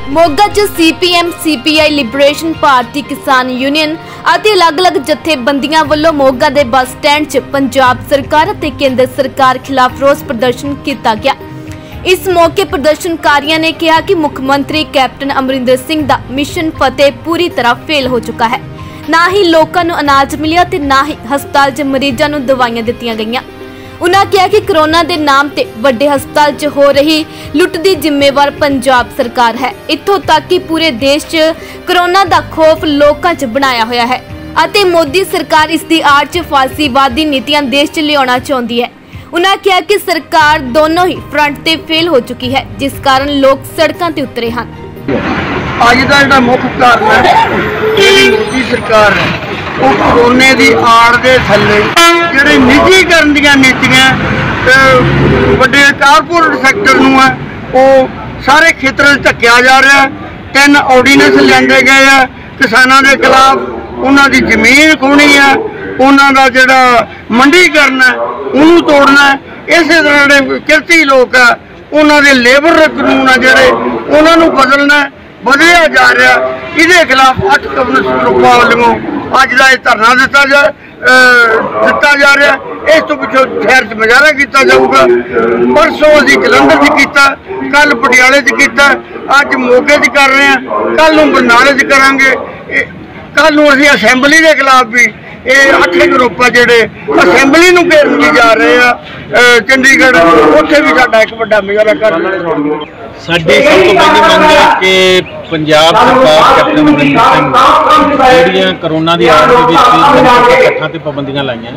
मोगा च CPM CPI liberation Bharti किसान union ਅਤੇ अलग-अलग जथेबंदियां ਵੱਲੋਂ मोगा ਦੇ ਬੱਸ ਸਟੈਂਡ 'ਚ पंजाब सरकार ਅਤੇ केंद्र सरकार खिलाफ रोस प्रदर्शन किया गया। इस मौके प्रदर्शनकारियों ने कहा कि मुख्यमंत्री कैप्टन अमरिंदर सिंह दा मिशन फतेह पूरी तरह फेल हो चुका है। ना ही लोगों को अनाज मिलिया ते ना ही हस्पताल 'ਚ मरीजों को दवाइयां दित्तियां गईयां। उन्होंने कहा कि कोरोना के नाम ते वड्डे हस्पताल च हो रही लुट की जिम्मेवार पंजाब सरकार है। इत्थों तक कि पूरे देश च कोरोना का खौफ लोगों च बनाया होया है अते मोदी सरकार इसकी आड़ च फासीवादी नीतियां देश च लियाना चाहती है। उन्होंने कहा कि सरकार दोनों ही फ्रंट ते फेल हो चुकी है, जिस कारण लोग सड़कों ते उतरे हैं। अज का जो मुख्य कारण है मोदी सरकार है वो कोरोना की आड़ के थले ਜਿਹੜੇ ਨਿੱਜੀਕਰਨ ਦੀਆਂ ਨੀਤੀਆਂ ਵੱਡੇ ਕਾਰਪੋਰੇਟ ਸੈਕਟਰ ਨੂੰ ਹੈ ਉਹ ਸਾਰੇ ਖੇਤਰਾਂ 'ਚ ਧੱਕਿਆ ਜਾ ਰਿਹਾ। 3 ਆਰਡੀਨੈਂਸ ਲਿਆਂਦੇ ਗਏ ਆ ਕਿਸਾਨਾਂ ਦੇ ਖਿਲਾਫ, ਉਹਨਾਂ ਦੀ ਜ਼ਮੀਨ ਖੋਹਣੀ ਹੈ, ਉਹਨਾਂ ਦਾ ਜਿਹੜਾ ਮੰਡੀਕਰਨ ਹੈ ਉਹਨੂੰ ਤੋੜਨਾ ਹੈ। ਇਸੇ ਤਰ੍ਹਾਂ ਜਿਹੜੇ ਕਿਰਤੀ ਲੋਕ ਆ ਉਹਨਾਂ ਦੇ ਲੇਬਰ ਕਾਨੂੰਨ ਆ ਜਿਹੜੇ ਉਹਨਾਂ ਨੂੰ ਬਦਲਿਆ ਜਾ ਰਿਹਾ। ਇਹਦੇ ਖਿਲਾਫ 8 ਕਮਿਊਨਿਸਟ ਗਰੁੱਪਾਂ ਵੱਲੋਂ ਅੱਜ ਦਾ ਇਹ ਧਰਨਾ ਦਿੱਤਾ जा रहा। इस तो पिछों शहर च मुजाहरा किया जाऊगा। परसों असीं जलंधर च किया, कल पटियाले च किया, अज मोगे च कर रहे हैं, कल नूं बरनाले च करांगे, कल नूं असीं असैंबली के खिलाफ भी ये 8 ग्रुप आ जिहड़े असैंबली नूं घेरन ली जा रहे हैं। चंडीगढ़ उत्थे भी साडा एक वड्डा मुजाहरा कर साडी सब तो पहली मंग है कि पंजाब सरकार कैप्टन अमरिंदर सिंह ਜਿਹੜੀਆਂ कोरोना की आड़ के इकट्ठा से पाबंदियां लाइया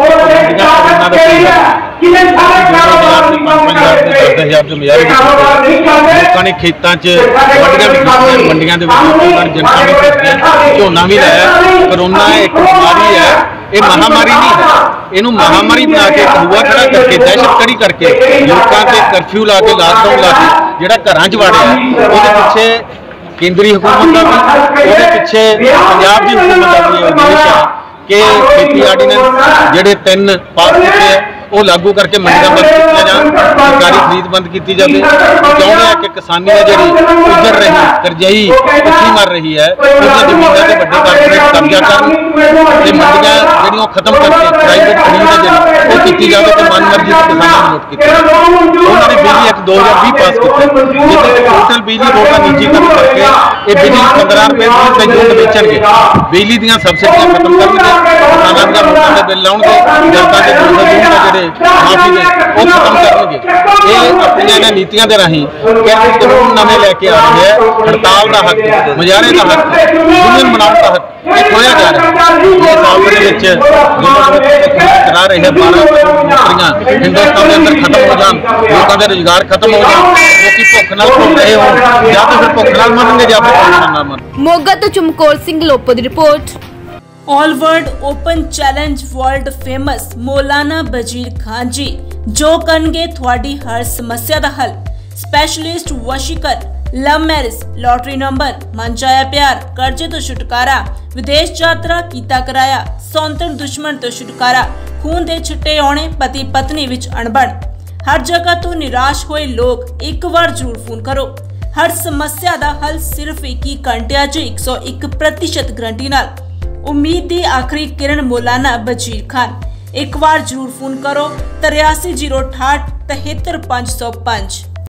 लोगों ने खेतों मंडिया जनता भी भेजी, झोना भी लाया। कोरोना एक बीमारी है, ये महामारी नहीं है। इनू महामारी बना के हुआ खड़ा करके दहशत खड़ी करके लोगों से कर्फ्यू ला के लॉकडाउन ला के जोड़ा घर च वाड़िया वो पिछे केंद्री हुकूमत का भी वो पिछे पंजाब की हुकूमत का भी उद्देश है कि खेती आर्डीनेंस जोड़े 3 पास किए वो लागू करके मंडियां बंद की जाए, सरकारी खरीद बंद की जाए। चाहते हैं कि किसानी है जी उजड़ रही करजाई भुखी मर रही है, जमीनों से बड़े कारपोरेट कब्जा कर मंडियां जी खत्म करके प्राइवेट खरीद है जी वो की जाए तो मन मर्जी से किसानों को लुट की। उन्होंने बिजली एक्ट 2020 पास किया जिसमें टोटल बिजली बोर्ड का निजीकरण करके ये बिजली 15 रुपए यूनिट बेचणगे, बिजली दी सबसिडियां खत्म करनगे, किसानों का वोटां दे बिल लाउणगे, जनता के जोड़े माफी ने वो खत्म करनगे। ये अपनी नीतियों के राही कानून नवे लैके आ रहे हैं। हड़ताल का हक, मुजाहरे का हक, यूनियन बनाने का हक ये खोया जा रहा है। ये साल करा रहे हैं 12 नौकरियां हिंदुस्तान के अंदर खत्म हो जान, लोगों के रोजगार खत्म हो जाए, लोग भुख नाल घूम रहे हो या तो फिर भुख नाल मरेंगे या फिर कोरोना नाल मरेंगे। मोगा तो चमकौर सिंह लोपो की report. All world open challenge world famous Maulana Bajir Khan जी जो करनगे थोड़ी हर समस्या दा हल। स्पैशलिस्ट वशीकर, लव मैरिज, लॉटरी नंबर, मनचाया प्यार, कर्जे तो छुटकारा, विदेश यात्रा कीता कराया, सौंतन दुश्मन तो छुटकारा, खून दे छिट्टे आने पति पत्नी विच अणबण। हर जगह तो निराश होए लोग एक बार जरूर फोन करो। हर समस्या दा हल सिर्फ 21 घंटिया च 101% गारंटी नाल। उम्मीद दी आखिरी किरण मौलाना बजीर खान। एक बार जरूर फोन करो 83 068 73 505।